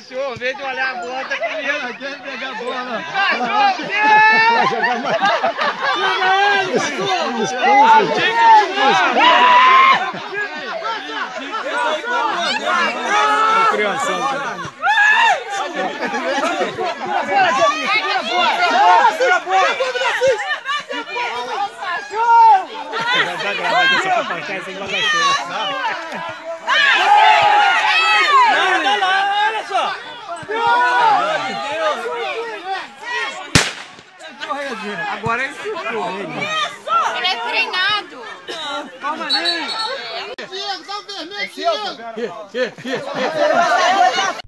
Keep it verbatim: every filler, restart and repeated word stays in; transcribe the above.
cachorro, em vez de olhar a bola, tá comendo. Quer pegar a bola. Cachorro, vai jogar mais. Criação, cara. Segura a bola! Vai dar gravado essa papai, sem guarda-chuva. Olha lá, olha só! Agora ele chutou. Ele é treinado. Calma ali. Diego, dá um vermelho, Diego! Aqui, aqui, aqui.